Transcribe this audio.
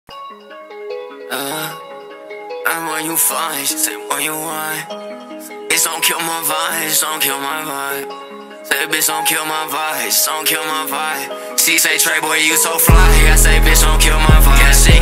And when you find, say when you want. It's don't kill my vibes, don't kill my vibe. Say bitch don't kill my vibes, don't kill my vibe. She say Tre boy you so fly, I say bitch don't kill my vibe. Yeah, she